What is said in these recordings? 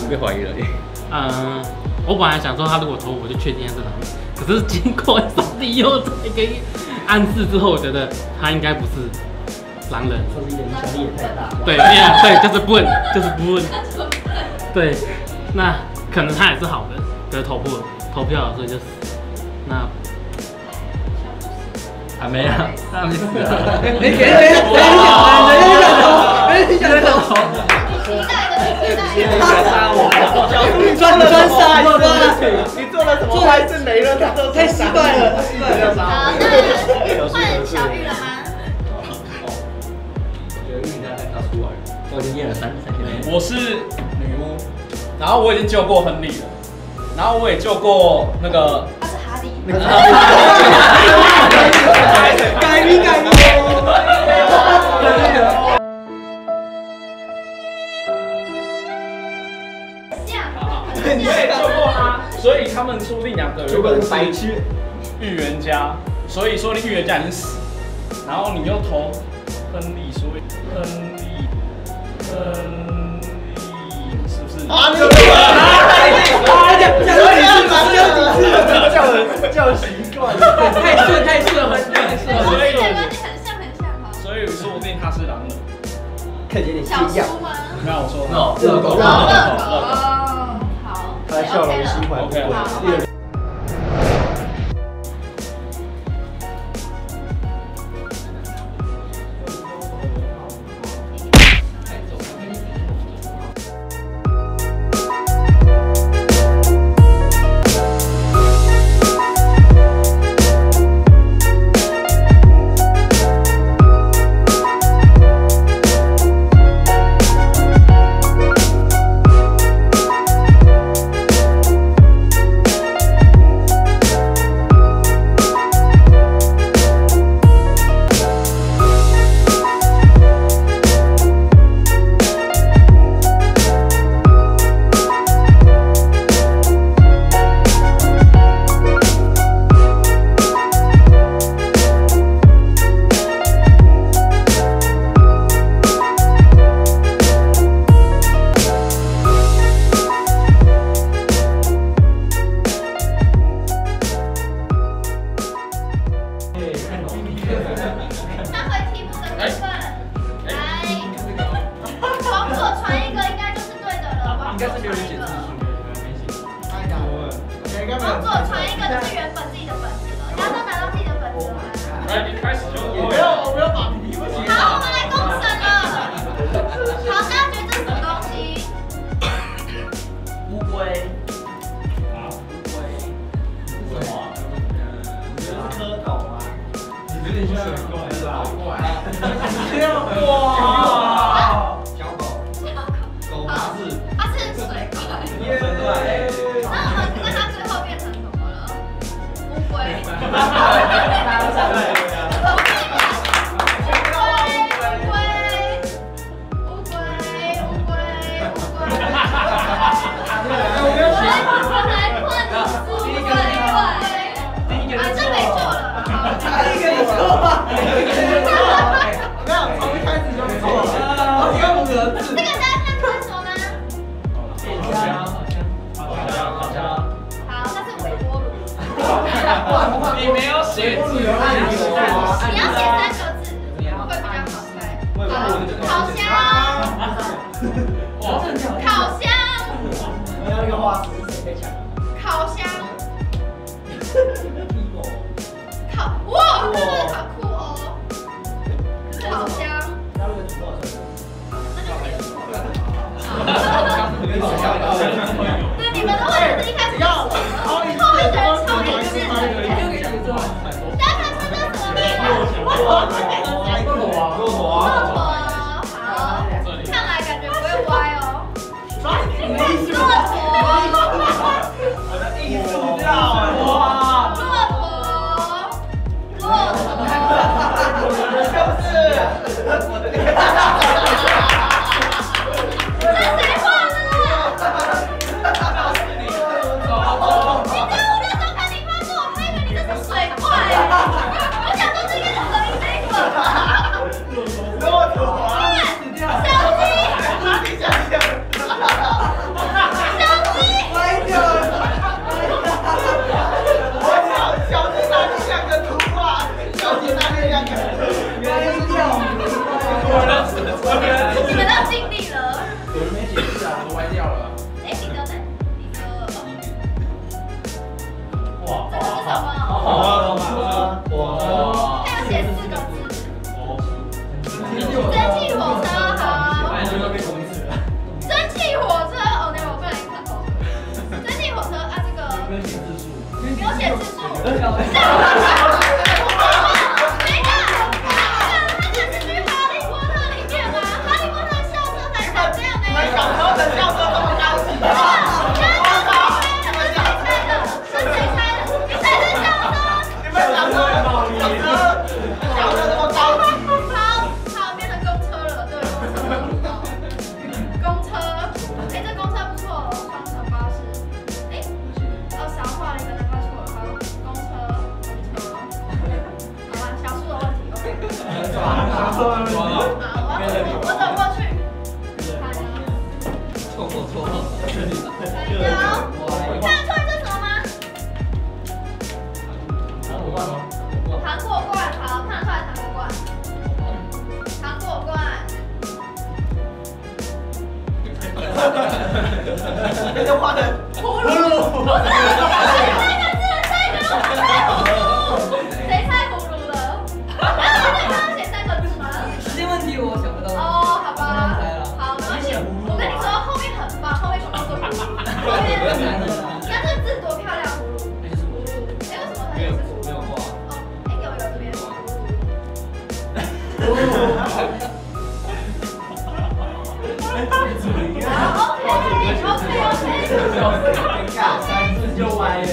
被怀疑了。 我本来想说他如果投我就确定他是狼人，可是经过扫地又再一个暗示之后，我觉得他应该不是狼人。 说明影响力也太大。 对，就是不问，就是不问。对，那可能他也是好的，可是投票，所以就死。那还没啊，他没死啊。 你给你装傻，你做了什么坏事没了？太奇怪了， 好，那换小玉了吗？ 我觉得玉他要出来了，我已经验了3天。 我是女巫，然后我已经救过亨利了，然后我也救过那个。 他是哈利。 改名。 我也救过他，所以他们说不定2个有可能是白痴预言家，所以说你预言家已经死，然后你又投亨利，所以亨利是不是？啊，你叫习惯了， 太适合， 所以说不定他是狼人。 看起来小叔吗？ 没有我说热狗。 好， 他笑容心怀不轨。 往左传一个就是原本自己的本子了，大家都拿到自己的本子了吗？ 来，你开始就我没有把题目写。 好，我们来公审了。好，大家觉得这是什么东西？ 乌龟。 啊， 乌龟。什么？是蝌蚪吗？你有点像老怪。哇！小狗。狗它是水怪。 那它最后变成什么了？乌龟。 你没有写字， 你要写3个字，会比较好猜。烤箱，烤箱， 我要一个花式，谁可以抢？ 烤箱，哇，这个好酷哦！烤箱，对，你们的问题是一开始要抽一个人抽一个字，大家看这是什么面骆驼。 好，看来感觉不会歪哦。骆驼， 我的艺术料，哇！ 骆驼。 都歪掉了。 哎，你的呢？你的哇， 这个是什么？ 我它要写4个字。蒸汽火车，好。蒸汽火车，哦，那我不然看哦。蒸汽火车啊，这个不用写字数。等一下，它就是去哈利波特里面吗？哈利波特校车才长这样呢。你们小时候的校车这么高级吗？是谁猜的？你才是校车。你们小时候这么高级。好，变成公车了，对，公车。哎，这公车不错哦，双层巴士。哎，少画了一个，难怪错了。好，公车。好吧，小数的问题 ，OK。好，我走过去。看啊。 错。 看得出来这是什么吗？糖果罐，好，看得出来糖果罐。糖果罐。那就画的葫芦。不是，3个字，谁猜葫芦的？那你刚刚写3个字吗？ 时间问题我想不到。 哦，好吧。好，没关系。我跟你说，后面很棒，后面全部都是葫芦。后面，你看这个字多漂亮，葫芦。哎，为什么它也是葫芦？ 没有画。 哦，哎，有这边。OK， 就歪了。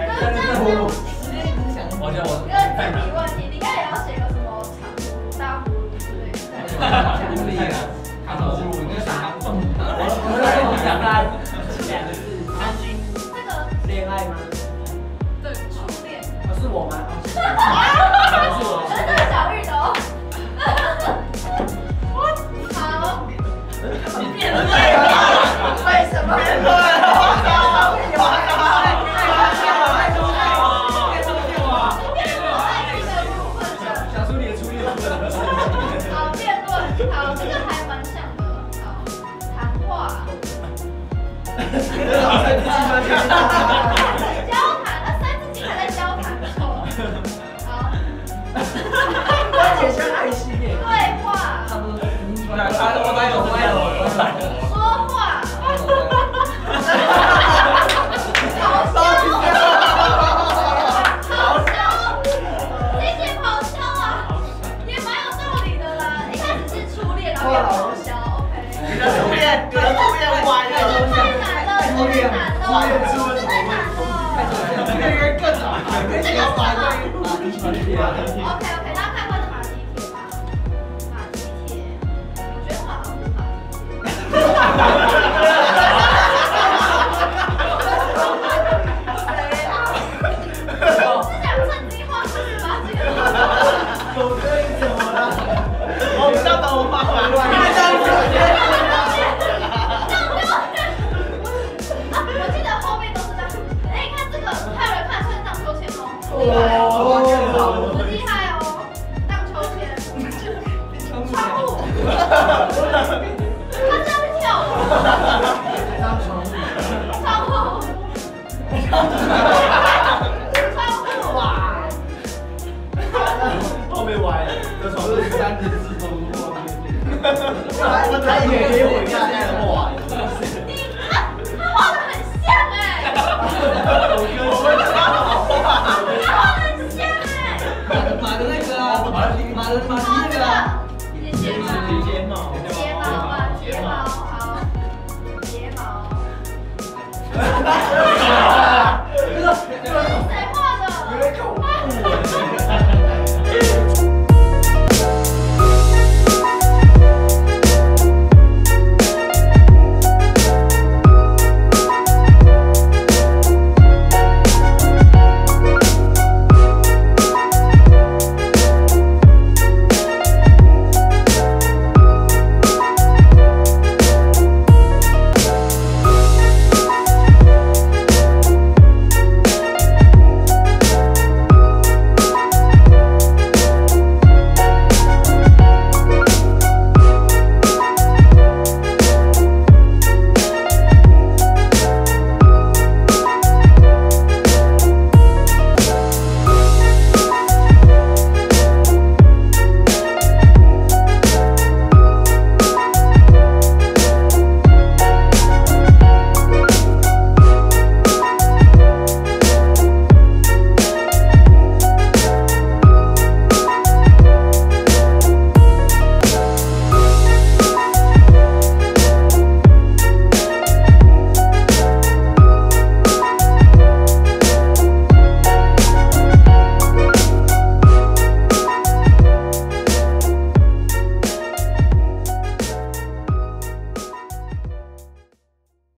我觉得我这个字体问题，你应该也要写个什么长葫芦、大葫芦之类的。 糖葫芦，你就想糖重。 这个恋爱吗？ 对初恋。 是我吗？ 这是小玉的哦。好。你变对了？为什么变对了？ 小叔你的初恋。 好，辩论，好，这个还蛮像的。好，谈话。交谈，那3字经还在交谈，不错。好。 解相爱系列。 对话。 差不多。我歪了。